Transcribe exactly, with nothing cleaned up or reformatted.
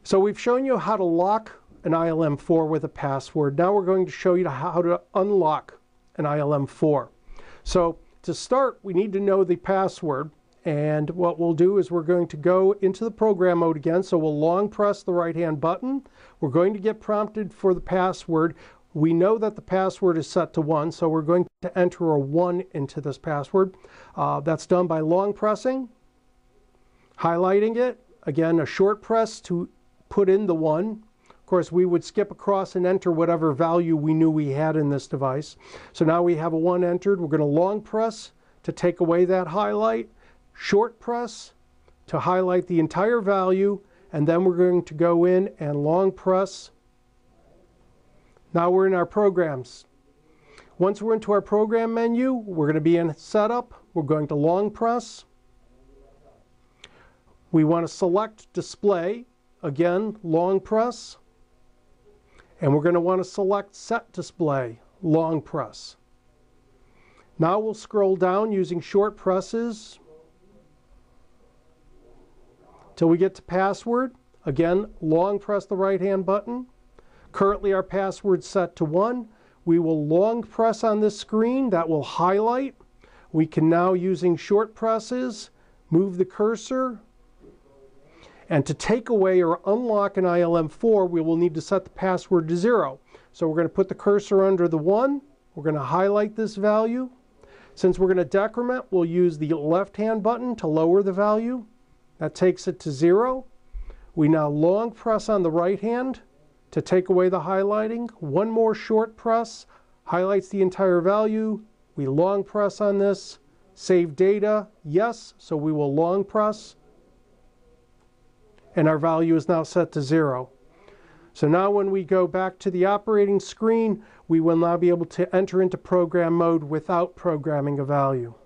So we've shown you how to lock an I L M four with a password. Now we're going to show you how to unlock an I L M four. So to start, we need to know the password. And what we'll do is we're going to go into the program mode again. So we'll long press the right-hand button. We're going to get prompted for the password. We know that the password is set to one, so we're going to enter a one into this password. Uh, that's done by long pressing, highlighting it. Again, a short press to put in the one. Of course, we would skip across and enter whatever value we knew we had in this device. So now we have a one entered. We're going to long press to take away that highlight, short press to highlight the entire value, and then we're going to go in and long press. Now we're in our programs. Once we're into our program menu, we're going to be in setup. We're going to long press. We want to select display. Again, long press. And we're going to want to select set display, long press. Now we'll scroll down using short presses till we get to password. Again, long press the right hand button. Currently our password's set to one. We will long press on this screen. That will highlight. We can now, using short presses, move the cursor. And to take away or unlock an I L M four, we will need to set the password to zero. So we're going to put the cursor under the one. We're going to highlight this value. Since we're going to decrement, we'll use the left-hand button to lower the value. That takes it to zero. We now long press on the right hand to take away the highlighting. One more short press highlights the entire value. We long press on this. Save data, yes, so we will long press. And our value is now set to zero. So now when we go back to the operating screen, we will now be able to enter into program mode without programming a value.